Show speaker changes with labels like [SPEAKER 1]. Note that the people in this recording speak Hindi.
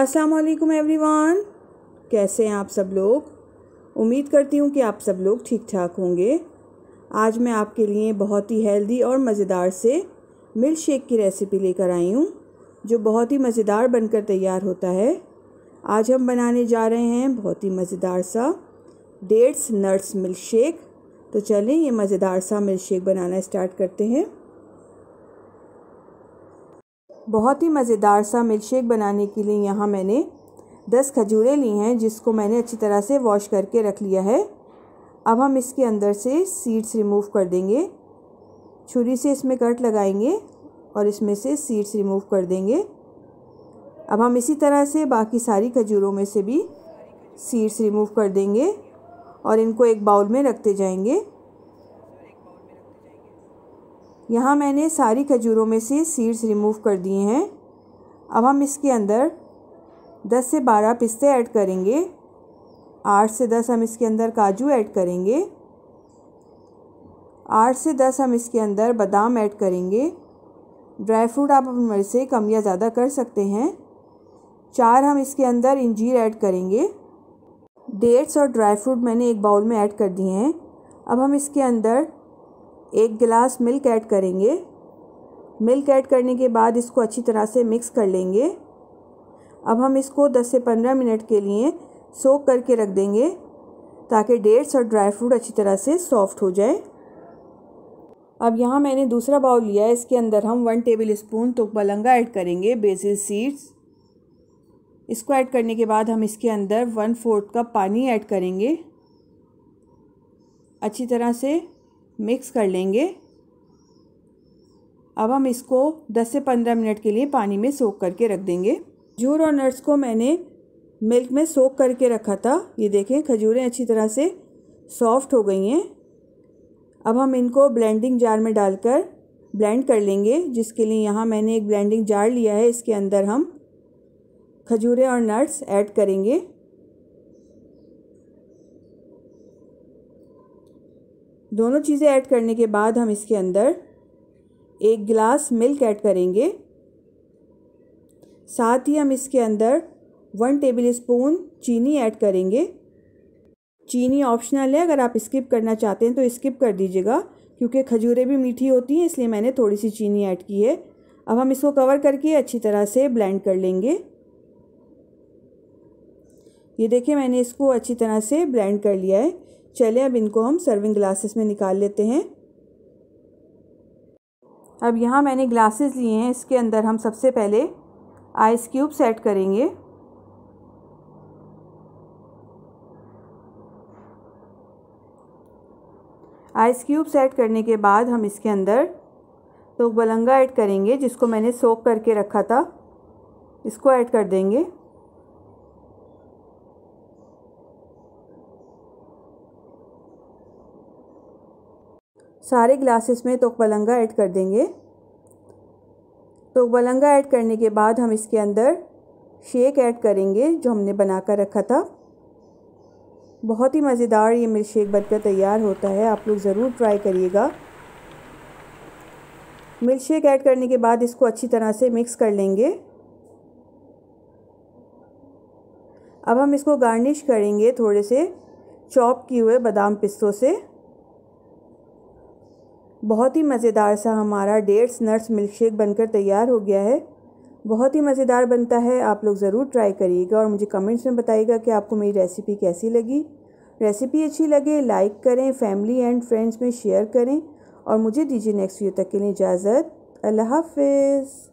[SPEAKER 1] अस्सलाम वालेकुम एवरीवन, कैसे हैं आप सब लोग। उम्मीद करती हूँ कि आप सब लोग ठीक ठाक होंगे। आज मैं आपके लिए बहुत ही हेल्दी और मज़ेदार से मिल्क शेक की रेसिपी लेकर आई हूँ, जो बहुत ही मज़ेदार बनकर तैयार होता है। आज हम बनाने जा रहे हैं बहुत ही मज़ेदार सा डेट्स नट्स मिल्क शेक। तो चलें ये मज़ेदार सा मिल्क शेक बनाना स्टार्ट करते हैं। बहुत ही मज़ेदार सा मिल्क शेक बनाने के लिए यहाँ मैंने 10 खजूरें ली हैं, जिसको मैंने अच्छी तरह से वॉश करके रख लिया है। अब हम इसके अंदर से सीड्स रिमूव कर देंगे। छुरी से इसमें कट लगाएंगे और इसमें से सीड्स रिमूव कर देंगे। अब हम इसी तरह से बाकी सारी खजूरों में से भी सीड्स रिमूव कर देंगे और इनको एक बाउल में रखते जाएंगे। यहाँ मैंने सारी खजूरों में से सीड्स रिमूव कर दिए हैं। अब हम इसके अंदर 10 से 12 पिस्ते ऐड करेंगे। 8 से 10 हम इसके अंदर काजू ऐड करेंगे। 8 से 10 हम इसके अंदर बादाम ऐड करेंगे। ड्राई फ्रूट आप अपनी मर्ज़ी से कम या ज़्यादा कर सकते हैं। 4 हम इसके अंदर इंजीर ऐड करेंगे। डेट्स और ड्राई फ्रूट मैंने एक बाउल में ऐड कर दिए हैं। अब हम इसके अंदर 1 गिलास मिल्क ऐड करेंगे। मिल्क ऐड करने के बाद इसको अच्छी तरह से मिक्स कर लेंगे। अब हम इसको 10 से 15 मिनट के लिए सोक करके रख देंगे, ताकि डेट्स और ड्राई फ्रूट अच्छी तरह से सॉफ्ट हो जाए। अब यहाँ मैंने दूसरा बाउल लिया है। इसके अंदर हम 1 टेबल स्पून तुकबलंगा ऐड करेंगे, बेसिल सीड्स। इसको ऐड करने के बाद हम इसके अंदर 1/4 कप पानी ऐड करेंगे। अच्छी तरह से मिक्स कर लेंगे। अब हम इसको 10 से 15 मिनट के लिए पानी में सोक करके रख देंगे। खजूर और नट्स को मैंने मिल्क में सोक करके रखा था। ये देखें, खजूरें अच्छी तरह से सॉफ्ट हो गई हैं। अब हम इनको ब्लेंडिंग जार में डालकर ब्लेंड कर लेंगे, जिसके लिए यहाँ मैंने एक ब्लेंडिंग जार लिया है। इसके अंदर हम खजूरें और नट्स ऐड करेंगे। दोनों चीज़ें ऐड करने के बाद हम इसके अंदर 1 गिलास मिल्क ऐड करेंगे। साथ ही हम इसके अंदर 1 टेबल स्पून चीनी ऐड करेंगे। चीनी ऑप्शनल है, अगर आप स्किप करना चाहते हैं तो स्किप कर दीजिएगा, क्योंकि खजूरें भी मीठी होती हैं, इसलिए मैंने थोड़ी सी चीनी ऐड की है। अब हम इसको कवर करके अच्छी तरह से ब्लेंड कर लेंगे। ये देखिए, मैंने इसको अच्छी तरह से ब्लेंड कर लिया है। चलिए अब इनको हम सर्विंग ग्लासेस में निकाल लेते हैं। अब यहाँ मैंने ग्लासेस लिए हैं। इसके अंदर हम सबसे पहले आइस क्यूब्स ऐड करेंगे। आइस क्यूब्स ऐड करने के बाद हम इसके अंदर तुकबलंगा ऐड करेंगे, जिसको मैंने सोक करके रखा था। इसको ऐड कर देंगे। सारे ग्लासेस में तुकबलंगा ऐड कर देंगे। तुकबलंगा ऐड करने के बाद हम इसके अंदर शेक ऐड करेंगे, जो हमने बनाकर रखा था। बहुत ही मज़ेदार ये मिल्क शेक बनकर तैयार होता है। आप लोग ज़रूर ट्राई करिएगा। मिल्क शेक ऐड करने के बाद इसको अच्छी तरह से मिक्स कर लेंगे। अब हम इसको गार्निश करेंगे थोड़े से चॉप किए हुए बादाम पिस्तों से। बहुत ही मज़ेदार सा हमारा डेट्स नट्स मिल्क शेक बनकर तैयार हो गया है। बहुत ही मज़ेदार बनता है। आप लोग ज़रूर ट्राई करिएगा और मुझे कमेंट्स में बताइएगा कि आपको मेरी रेसिपी कैसी लगी। रेसिपी अच्छी लगे लाइक करें, फैमिली एंड फ्रेंड्स में शेयर करें और मुझे दीजिए नेक्स्ट वीडियो तक के लिए इजाज़त। अल्लाह हाफ़िज़।